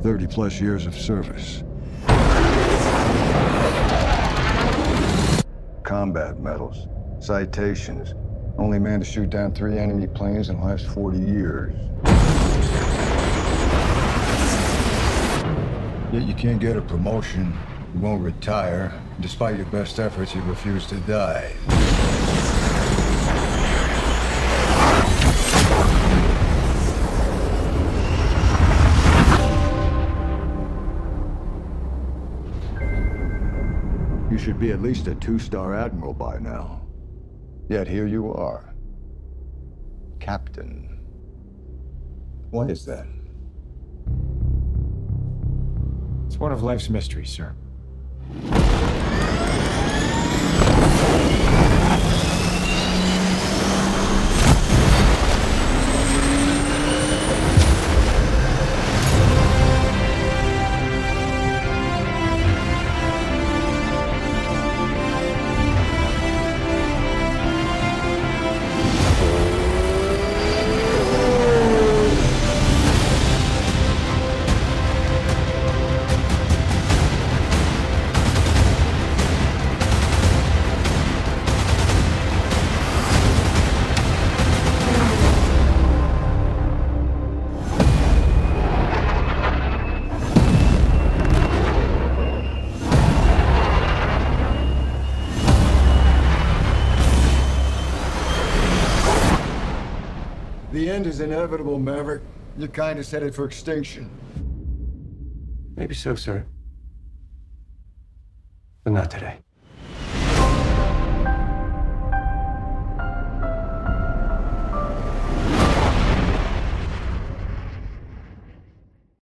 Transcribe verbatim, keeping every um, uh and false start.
thirty plus years of service. Combat medals, citations. Only man to shoot down three enemy planes in the last forty years. Yet you can't get a promotion, you won't retire. Despite your best efforts, you refuse to die. You should be at least a two-star admiral by now. Yet here you are, Captain. Why is that? It's one of life's mysteries, sir. The end is inevitable, Maverick. Your kind is headed for extinction. Maybe so, sir. But not today.